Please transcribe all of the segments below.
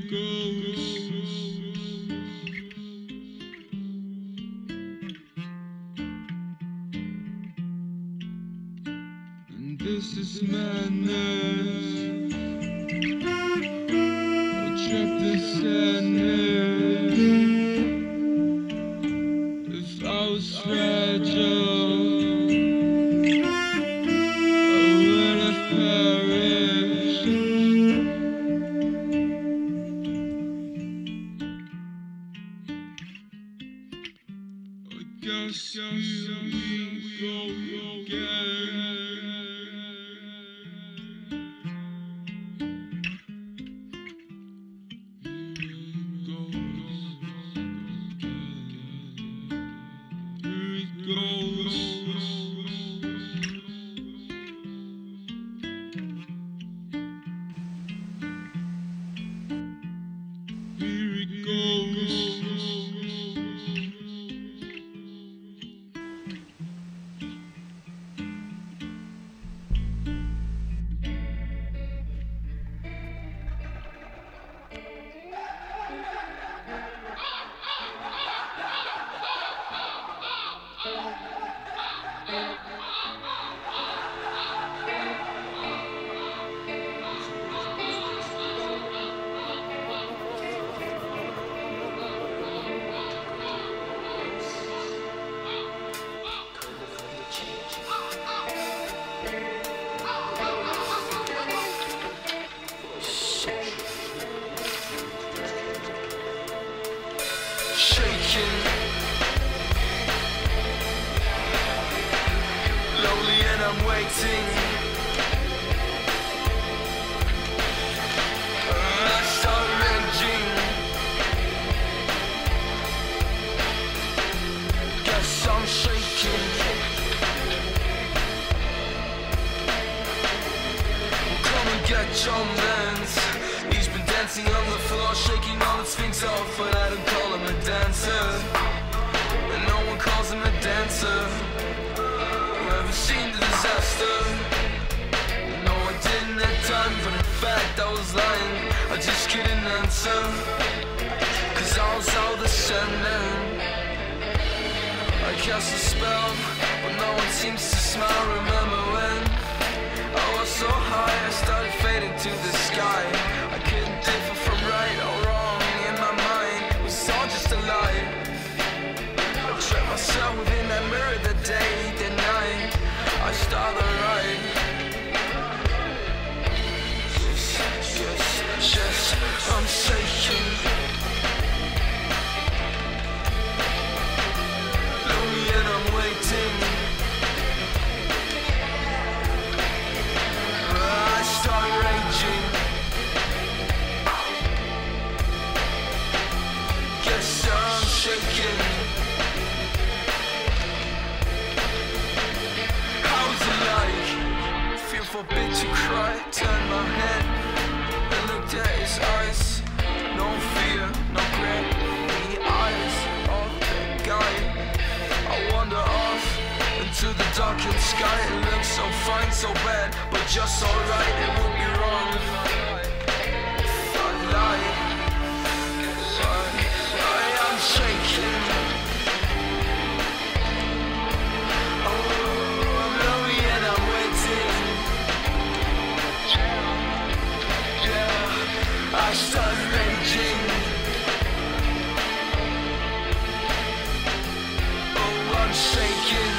And this is madness. We're trapped in sadness. If I was fragile, I would have perished. I guess here we go again. Here it goes. Here it goes. Shaking, lonely and I'm waiting. I start raging. Guess I'm shaking. Come and get your man's. He's been dancing on the floor, shaking all his things off, but I don't call him a dancer, and no one calls him a dancer. Ever seen the disaster? No, I didn't have time, but in fact I was lying. I just couldn't answer, cause I was all the same. I cast a spell, but no one seems to smile. Remember when I was so high, I started fading to the sky. I couldn't differ from right or wrong. In my mind, it was all just a lie. I trapped myself within that mirror the day, the night I started to write. Yes, I'm shaking. Lonely and I'm waiting. I start raging. Guess I'm shaking. How's it like? Feel forbid to cry. Turn my head and looked at his eyes. No fear, no regret. The eyes of that guy. I wander off into the darkened sky. It looks so fine, so bad, but just alright. It would be wrong if I lied. I am shaking. Oh, I'm lonely and I'm waiting. Yeah, I start raging. Oh, I'm shaking.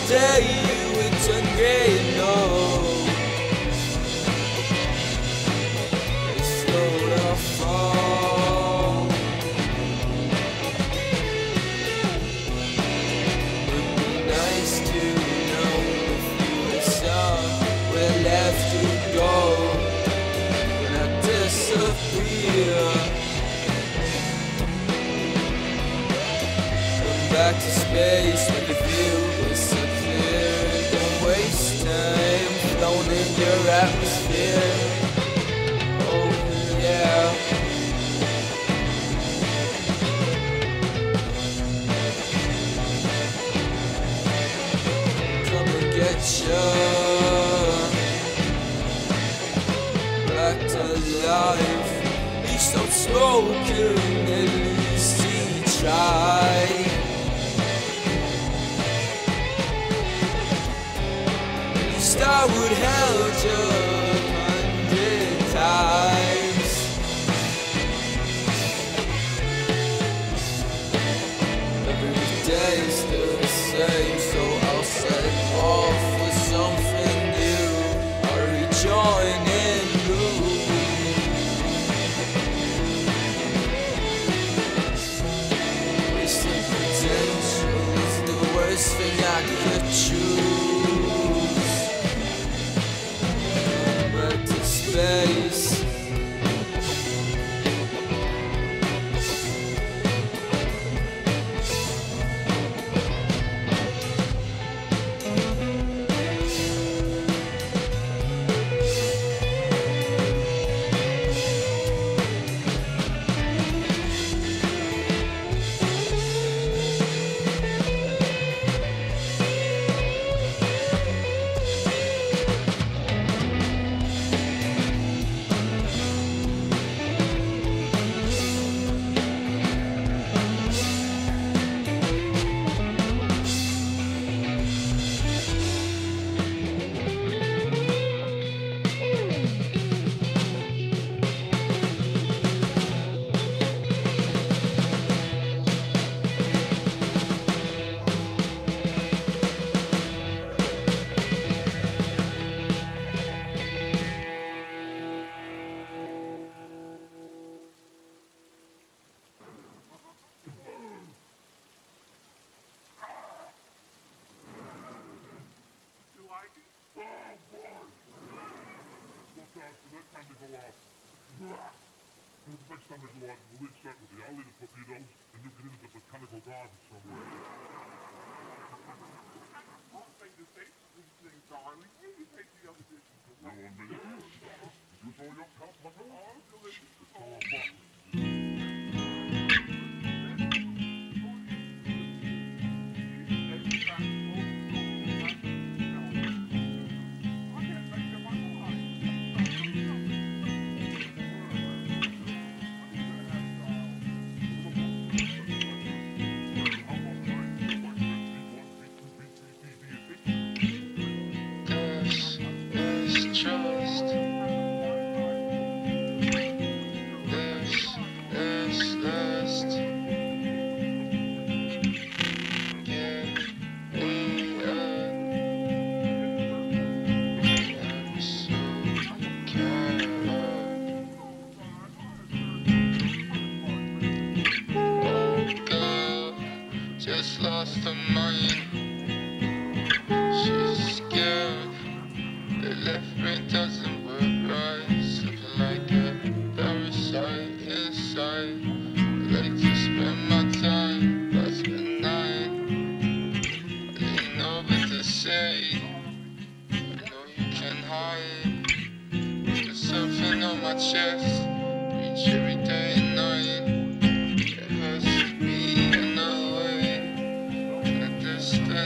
day we turn gray and no. It's slow to fall. Would be nice to know if you saw where left to go when I disappear. Back to space when the view was so clear. Don't waste time flown in your atmosphere. Oh yeah. Come and get you back to life. He's so smoking, at least he tried. I would held you 100 times. Every day is still the same, so I'll set off with something new. I'll rejoin in blue. Wasted potential is the worst thing I could choose. Space. Next time they go out, we'll leave separately. I'll leave the torpedoes, and you get into the botanical garden somewhere. I'll take the taste of these things, darling. You take the other dishes. No one may. You throw your cup, but I'll delicious. It's all fun. Just lost her mind. She's scared. The left brain doesn't work right. Something like a parasite inside. Ready to spend my time past midnight. I didn't know what to say. I know you can hide. There's something on my chest. Reach every day and night. It hurts me in a way. In a distance.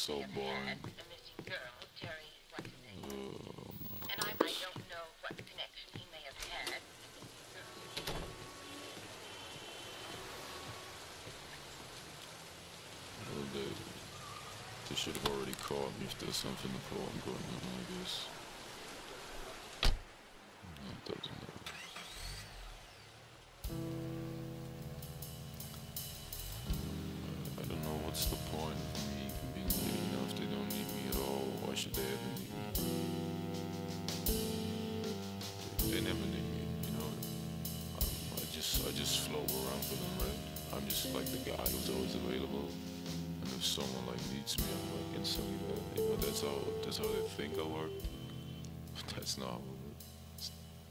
so boring. The missing girl, Terry, what's his name? Oh my And I goodness. don't know what connection he may have had. Well, they should have already caught me if there's something important going on, I guess. No, it doesn't matter. I don't know what's the point of me even being there, you know, if they don't need me at all, why should they ever need me? They never need me, you know. I just float around for them, right? I'm just like the guy who's always available. And if someone like needs me, I'm like instantly there. You know, that's how they think I work. But that's not how it works.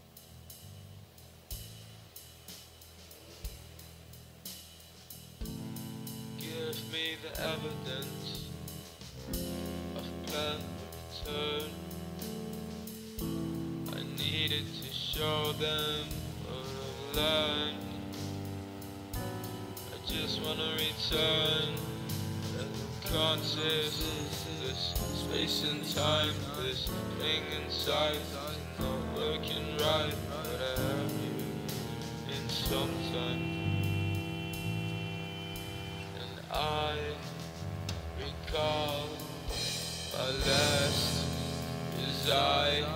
Give me the evidence of plan return. I needed to show them what I've learned. I just wanna return. Conscious, this space and time, this thing inside is not working right, but I have you in some time. And I recall my last desire.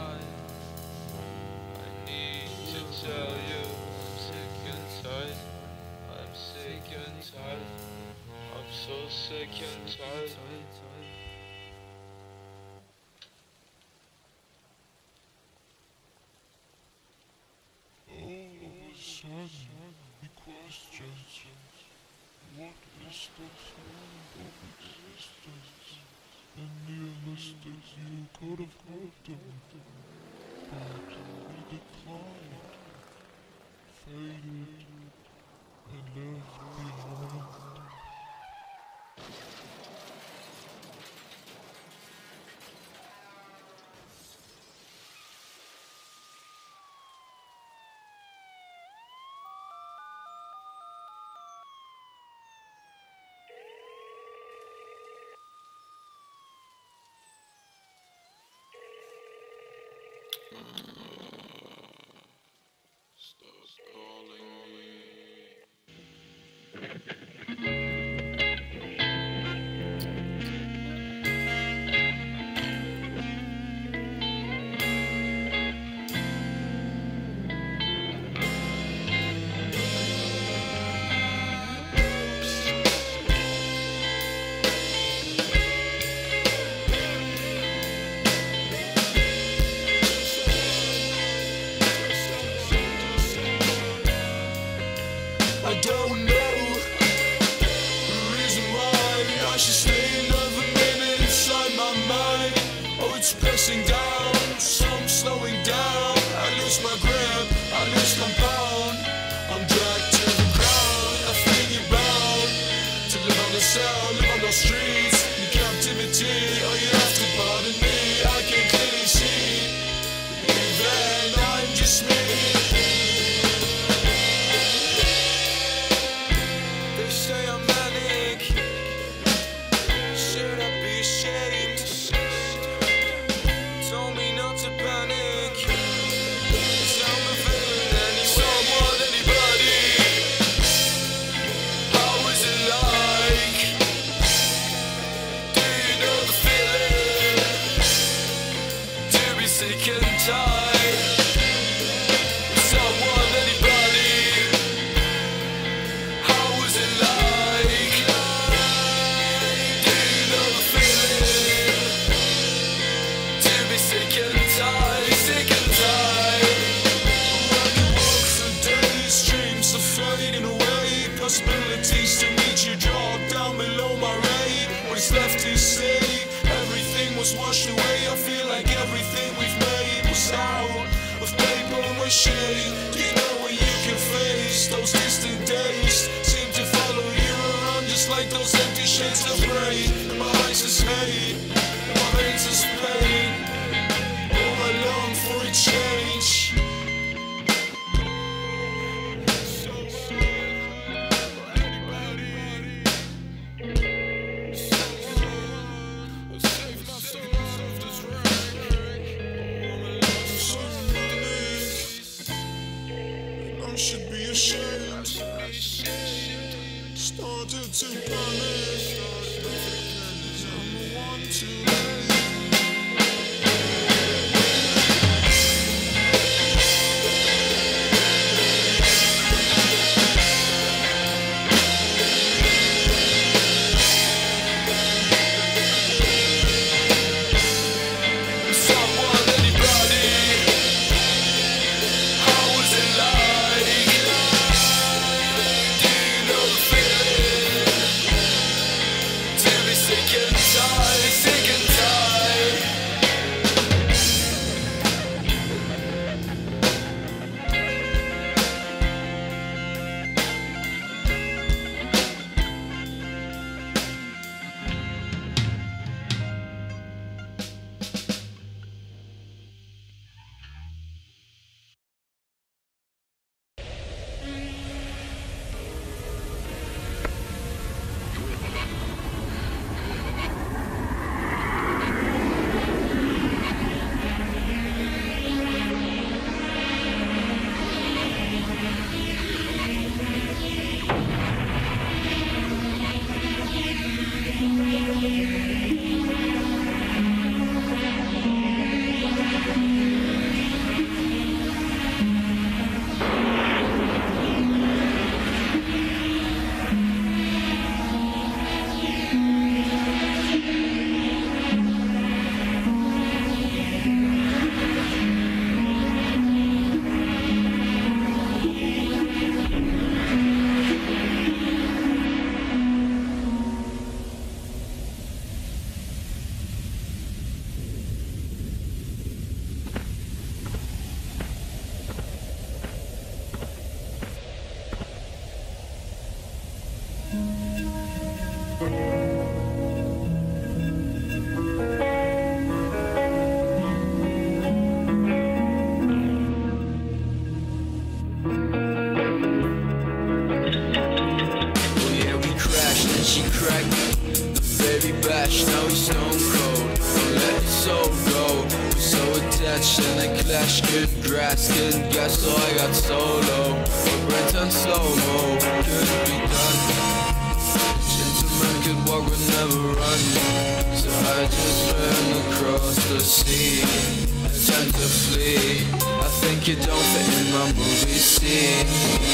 I need to tell you I'm sick and tired. I'm sick and tired. I'm so sick and tired. All of a sudden, he questions, what is the point of existence? And nihilistic, you could have helped him, but he declined, faded, and left behind. Stop calling me. I don't know the reason why I should stay another minute inside my mind. Oh, it's pressing down, so I'm slowing down. I lose my grip, I lose compound. I'm dragged to the ground, I feel you bound to live on the cell, live on those streets in captivity. Oh, you have to pardon me, I can clearly see. Even I'm just me. They say I'm manic. Should I be ashamed? Told me not to panic. 'Cause I'm a villain anyway. Someone, anybody. How is it like? Do you know the feeling? To be sick and tired. Someone, anybody. How was it like? Do you know the feeling? To be sick and tired, sick and tired. When you walk for days, dreams are fading away. Possibilities to meet you drop down below my rate. What's left to say? Everything was washed away. I feel like everything we've made was out of paper mache. Do you know what you can face? Those distant days seem to follow you around, just like those empty shades of gray. And my eyes is hate, and my veins is pain. Oh, I long for a change. should be ashamed. Started to panic. I'm the one too late. She cracked the baby bash, now he's stone cold. Let his soul go. We're so attached and I clash, couldn't grasp, couldn't guess, so I got solo. My brain turned slow-mo, couldn't be done. Gentlemen could walk but never run, so I just ran across the sea, attempt to flee. I think you don't fit in my movie scene.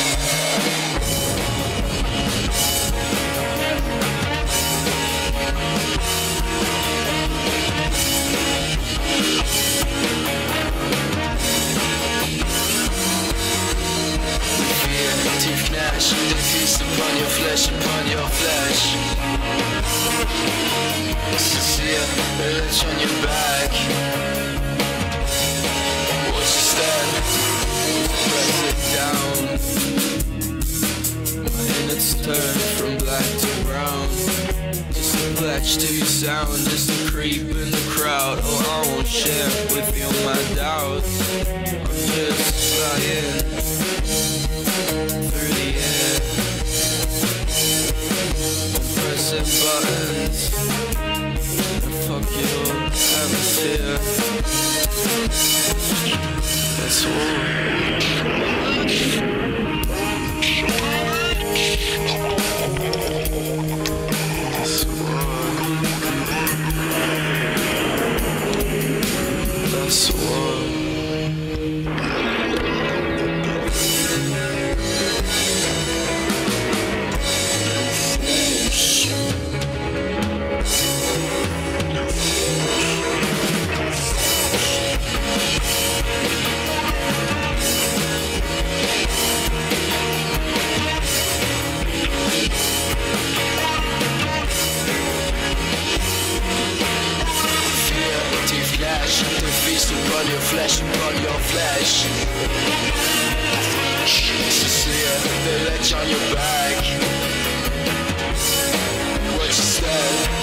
The feast upon your flesh, upon your flesh. Sincere, the ledge on your back. Watch your step, press it down. My innards turn from black to brown. Just a pledge to your sound, just a creep in the crowd. Oh, I won't share with you my doubts. I'm just flying through the air, pressing buttons, and fuck your atmosphere. That's upon your flesh, upon your flesh. Sincere, the ledge on your back. What you said.